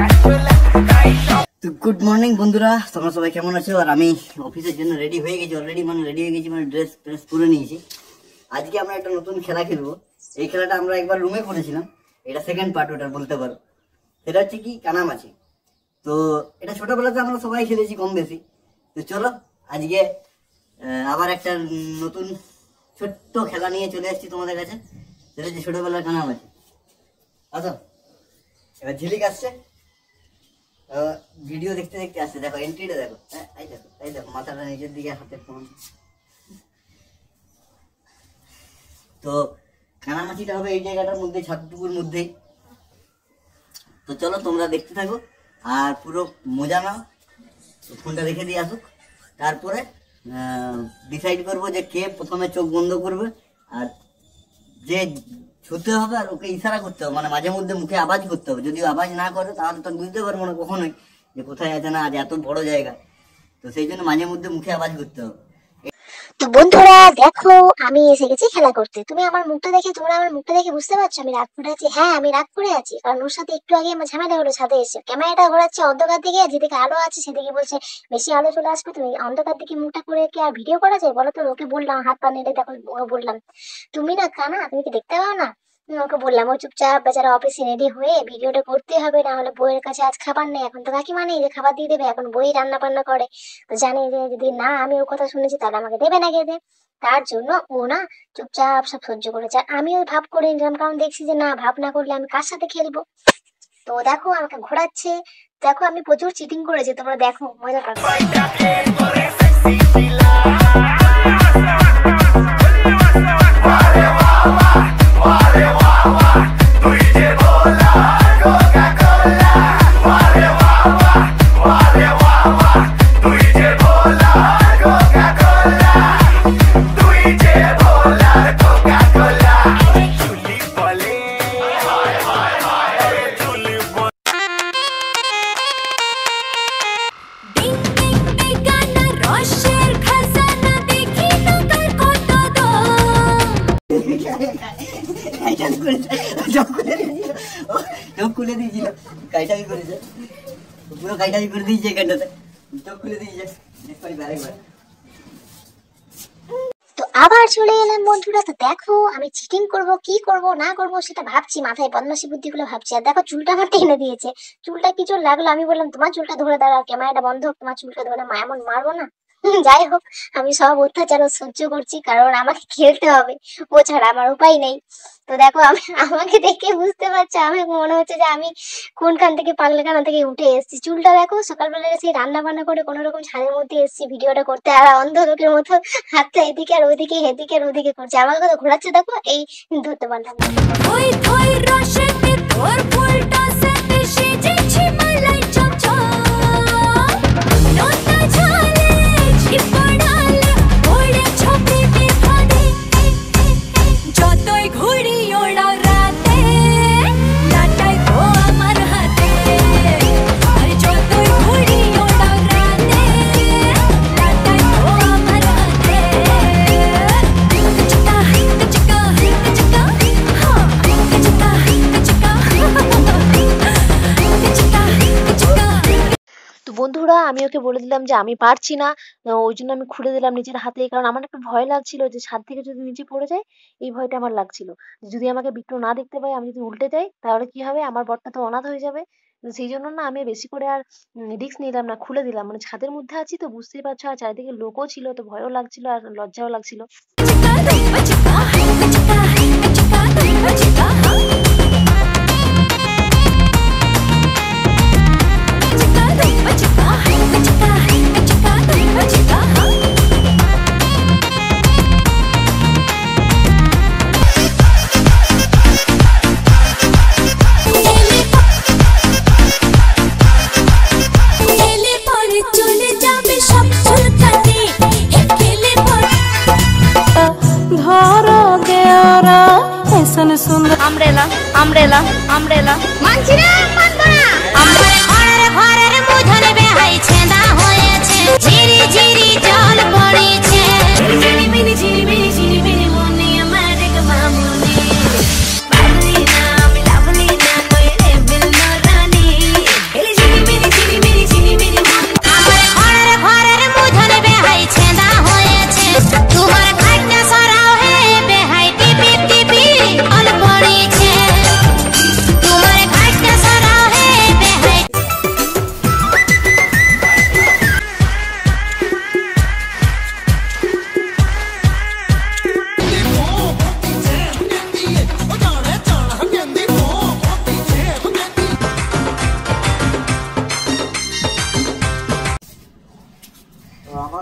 তো good morning বন্ধুরা, তোমরা সবাই কেমন আছো? আর আমি অফিসের জন্য রেডি হয়ে গেছি অলরেডি, মানে ড্রেস পরে নিয়েছি। আজকে আমরা একটা নতুন খেলা খেলবো। এই খেলাটা আমরা একবার রুমে করেছিলাম, এটা সেকেন্ড পার্ট ওটা বলতে পারো। সেটা হচ্ছে কি কানামাছি। তো এটা ছোটবেলাতে আমরা সবাই খেলেছি কম বেশি। তো চলো আজকে আবার একটা নতুন ছোট্ট খেলা নিয়ে চলে আসছি তোমাদের কাছে। সেটা হচ্ছে ছোটবেলার কানামাছি। আচ্ছা, এবার ঝিলিক আসছে, ভিডিও দেখতে দেখতে আসছে। দেখো এন্ট্রিটা দেখো, হ্যাঁ এই দেখো মাথাটা নিচের দিকে, হাতে ফোন। তো কানামাছিটা হবে এই জায়গাটার মধ্যে, ছাদটুকুর মধ্যেই। তো চলো তোমরা দেখতে থাকো আর পুরো মজা নাও। ফোনটা রেখে দিয়ে আসুক, তারপরে ডিসাইড করবো যে কে প্রথমে চোখ বন্ধ করবে। আর যে ছুটতে হবে আর ওকে ইশারা করতে হবে, মানে মাঝে মধ্যে মুখে আওয়াজ করতে হবে। যদি আওয়াজ না করে তাহলে তো বুঝতে পারবো না কখনোই যে কোথায় আছে না, আজ এত বড় জায়গা। তো সেই জন্য মাঝে মধ্যে মুখে আওয়াজ করতে হবে। তো বন্ধুরা দেখো, আমি এসে গেছি খেলা করতে। তোমরা আমার মুখটা দেখে বুঝতে পারছো আমি রাগ করে আছি? হ্যাঁ, আমি রাগ করে আছি, কারণ ওর সাথে একটু আগে আমার ঝামেলা হলো। ছাদে এসে ক্যামেরাটা ঘোরাচ্ছে অন্ধকার দিকে, যেদিকে আলো আছে সেদিকে বলছে বেশি আলো চলে আসবে, তুমি অন্ধকার দিকে মুখটা করে কি আর ভিডিও করা যায় বলো? তো ওকে বললাম, হাত পা নেড়ে দেখো, ওকে বললাম তুমি না কানা, তুমি কি দেখতে পাও না? ওকে বললাম, ও চুপচাপ বেচারা অফিসে রেডি হয়ে ভিডিওটা করতে হবে, না হলে বইয়ের কাছে আজ খাবার নেই। এখন তো কাকিমা নেই যে খাবার দিয়ে দেবে, এখন বই রান্না বান্না করে। তো জানি যে যদি না আমি ওর কথা শুনেছি তাহলে আমাকে দেবে না খেতে। তার জন্য ও না চুপচাপ সব সহ্য করেছে। আর আমিও ভাব করে নিলাম, কারণ দেখছি যে না, ভাব না করলে আমি কার সাথে খেলবো। তো দেখো আমাকে ঘোরাচ্ছে, দেখো আমি প্রচুর চিটিং করেছি, তোমরা দেখো মজা পাবে। চোখ খুলে দিয়েছিল, কাইটাই করেছে, পুরো কাইটাই করে দিয়েছে এখানটাতে, চোখ খুলে দিয়েছে। তো আবার চলে এলাম বন্ধুরা। তো দেখো আমি চিটিং করব কি করব না করব সেটা ভাবছি, মাথায় বদমাশি বুদ্ধিগুলো ভাবছি। আর দেখো চুলটা আমার টেনে দিয়েছে, চুলটা কি জোর লাগলো। আমি বললাম তোমার চুলটা ধরে দাঁড়াও, ক্যামেরাটা বন্ধ হোক, তোমার চুলটা ধরে এমন মারবো না। যাই হোক, আমি সব অত্যাচার সহ্য করছি, কারণ আমাকে খেলতে হবে, ও ছাড়া আমার উপায় নেই। তো দেখো আমাকে দেখে বুঝতে পারছো, আমি মনে হচ্ছে যে আমি কোনখান থেকে পাগলাখানা থেকে উঠে এসেছি। চুলটা দেখো, সকালবেলা সেই রান্না বান্না করে কোনো রকম ছাদের মধ্যে এসেছি ভিডিওটা করতে, আর অন্ধ লোকের মতো হাতটা এদিকে আর ওদিকে এদিকে আর ওদিকে করছে। আমার কথা ঘোরাচ্ছে দেখো, এই ধরতে পারলাম না। বন্ধুরা আমি ওকে বলে দিলাম যে আমি পারছি না, ওই জন্য আমি খুলে দিলাম নিজের হাতে, কারণ আমার একটা ভয় লাগছিল যে ছাদ থেকে যদি নিচে পড়ে যায়, এই ভয়টা আমার লাগছিল। যদি আমাকে বিট্টু না দেখতে পায়, আমি যদি উল্টে যাই তাহলে কি হবে, আমার বরটা তো অনাথ হয়ে যাবে। সেই জন্য না আমি বেশি করে আর রিস্ক নিলাম না, খুলে দিলাম। মানে ছাদের মধ্যে আছি তো বুঝতেই পারছো, আর চারিদিকে লোকও ছিল, তো ভয়ও লাগছিল আর লজ্জাও লাগছিল। আমরেলা আমরেলা আমরেলা মানছি না, মানবো না। ঘরের মুধনে বেহাই ছেঁদা হয়েছে, ঝিরি ঝিরি জল পড়েছে, ঝিরিমিরি ঝিরিমিরি ঝিরিমিরি মনে আমার এক মামুনি, বাবলি না আমি লাভলি না কইরে বিল রানী,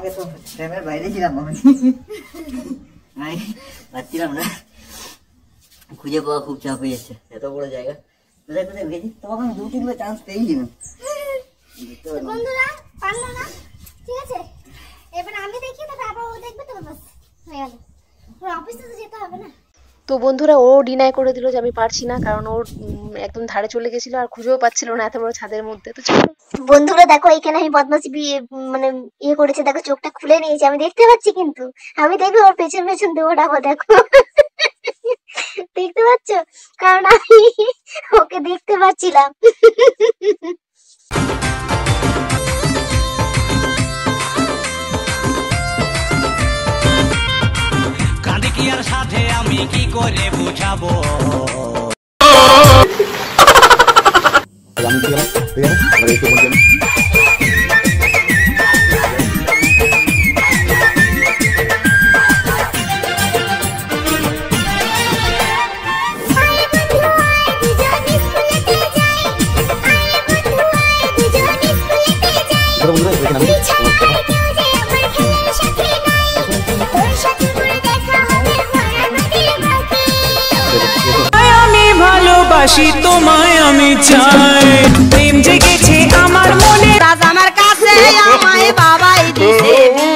কালকে তো ট্রেনের বাইরে ছিলাম আমি পাচ্ছিলাম না, খুঁজে পাওয়া খুব চাপ হয়ে যাচ্ছে, এত বড় জায়গা কোথায় কোথায় গেছি, তখন 2-3 চান্স পেয়েছি না। বন্ধুরা পারলো না, ঠিক আছে, এবার আমি দেখি তো তারপর ও দেখবে, তো বাস হয়ে গেল, ওর অফিসে তো যেতে হবে না। তো বন্ধুরা ও ডিনাই করে দিল যে আমি পারছি না, কারণ ওর একদম ধারে চলে গেছিল আর খুঁজেও পাচ্ছিল না এত বড় ছাদের মধ্যে। তো চলো বন্ধুরা দেখো এখানে আমি বদমাশি মানে ইয়ে করেছে, দেখো চোখটা খুলে নিয়েছে, আমি দেখতে পাচ্ছি, কিন্তু আমি দেখবো ওর পেছন পেছন দৌড়াবো, দেখো দেখতে পাচ্ছ, কারণ আমি ওকে দেখতে পাচ্ছিলাম। কাঁদিকিয়ার সাথে আমি কি করে বুঝাবো। আমি ভালোবাসি তোমায়, আমি চাই প্রেম জেগেছে আমার মনে, রাজ আমার কাছে আমায় বাবাই দিছে।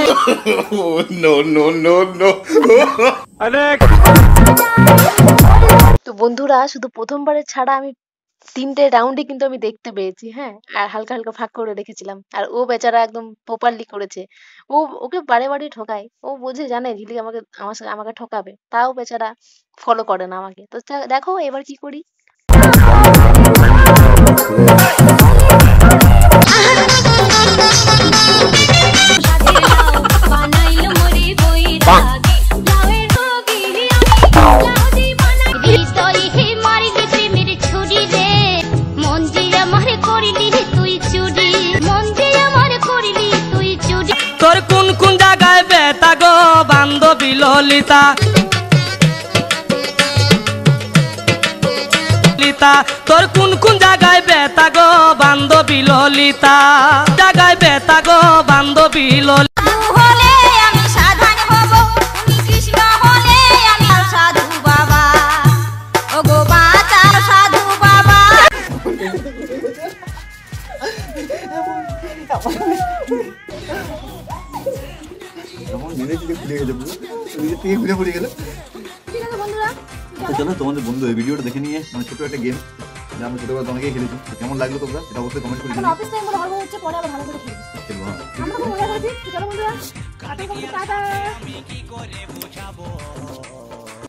তো বন্ধুরা শুধু প্রথমবারের ছাড়া আমি 3টে রাউন্ডে কিন্তু আমি দেখতে পেয়েছি, হ্যাঁ, আর হালকা হালকা ফাঁক করে রেখেছিলাম। আর ও বেচারা একদম প্রপারলি করেছে, ওকে বারে বারে ঠকায়, ও বোঝে, জানে ঝিলিক আমাকে ঠকাবে, তাও বেচারা ফলো করে না আমাকে। তো দেখো এবার কি করি। তোর কোন কোন জায়গায় বেতা গো বান্ধবী ললিতা, তোর কোন কোন জায়গায় বেতা গো বান্ধবী ললিতা, জায়গায় বেতা গো বান্ধবী ললিতা। হলে আমি সাধারণ হব, তুমি কৃষ্ণ হলে আমি সাধু বাবা, ও গো বাঁচা সাধু বাবা। চলো তোমাদের বন্ধু এই ভিডিওটা দেখে নিয়ে, মানে ছোট একটা গেম যা আমরা ছোটবেলা অনেকেই খেলেছি, তো কেমন লাগলো তোমরা এটা অবশ্যই কমেন্ট করে জানাও। অফিস টাইম বলে গল্প হচ্ছে, পরে আবার ভালো করে খেলবো, খেলবো, হ্যাঁ। আমরা খুব মজা করেছি। চলো বন্ধুরা, টাটা।